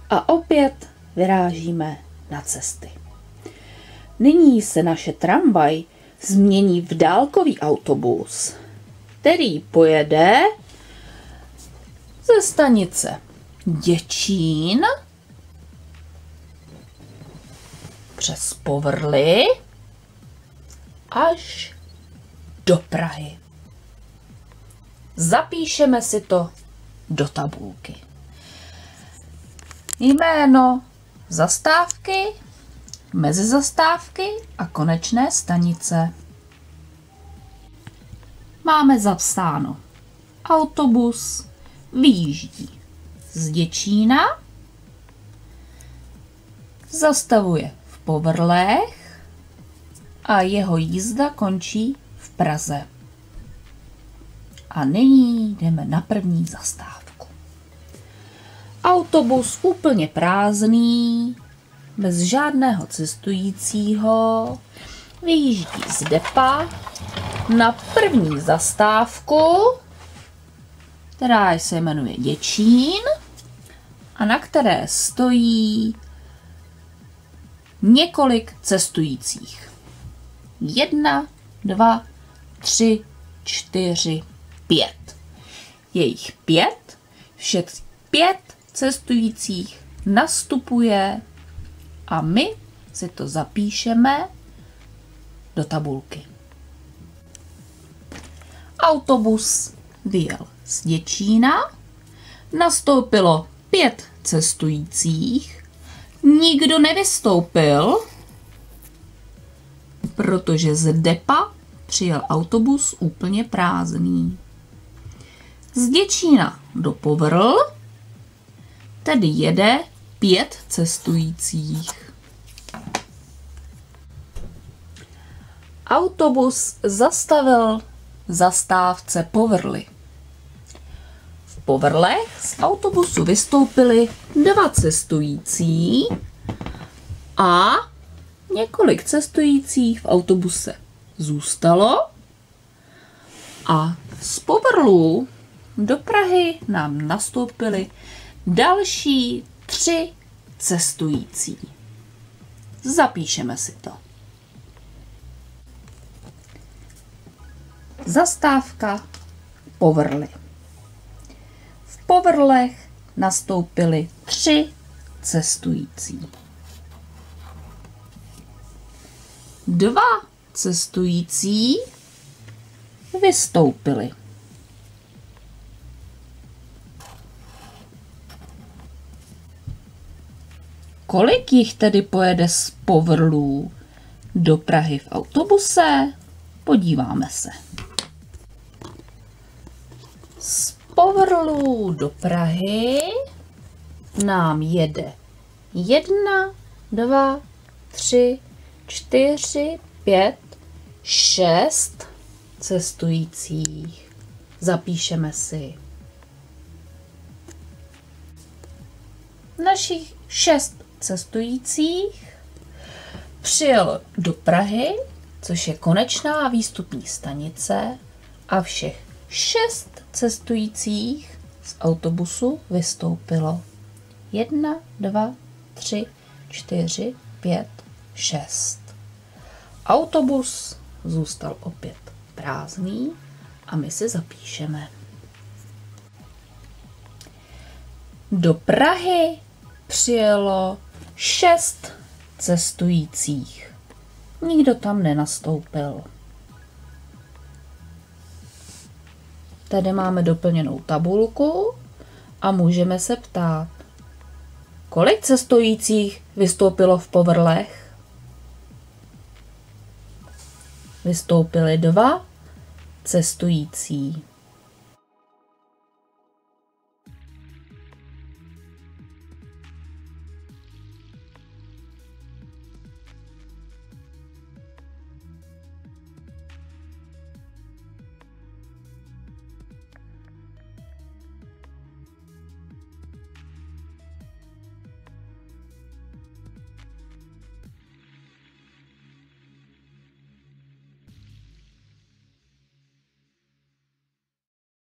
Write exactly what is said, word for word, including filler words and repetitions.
A opět vyrážíme na cesty. Nyní se naše tramvaj změní v dálkový autobus, který pojede ze stanice Děčín přes Povrly až do Prahy. Zapíšeme si to do tabulky. Jméno zastávky, mezizastávky a konečné stanice. Máme zapsáno: autobus vyjíždí z Děčína, zastavuje v Povrlech a jeho jízda končí v Praze. A nyní jdeme na první zastávku. Autobus úplně prázdný, bez žádného cestujícího, vyjíždí z depa na první zastávku, která se jmenuje Děčín a na které stojí několik cestujících. Jedna, dva, tři, čtyři, pět. Je jich pět, všech pět cestujících nastupuje a my si to zapíšeme do tabulky. Autobus vyjel z Děčína, nastoupilo pět cestujících, nikdo nevystoupil, protože z depa přijel autobus úplně prázdný. Z Děčína do Povrl tedy jede pět cestujících. Autobus zastavil v zastávce Povrly. V Povrlech z autobusu vystoupili dva cestující a několik cestujících v autobuse zůstalo a z Povrlů do Prahy nám nastoupili další tři cestující. Zapíšeme si to. Zastávka Povrly. V Povrlech nastoupili tři cestující. Dva cestující vystoupili. Kolik jich tedy pojede z Povrlů do Prahy v autobuse? Podíváme se. Z Povrlů do Prahy nám jede jedna, dva, tři, čtyři, pět, šest cestujících. Zapíšeme si. Našich šest cestujících přijel do Prahy, což je konečná výstupní stanice, a všech šest cestujících z autobusu vystoupilo. Jedna, dva, tři, čtyři, pět, šest. Autobus zůstal opět prázdný a my si zapíšeme. Do Prahy přijelo šest cestujících. Nikdo tam nenastoupil. Tady máme doplněnou tabulku a můžeme se ptát, kolik cestujících vystoupilo v Povrlech? Vystoupili dva cestující.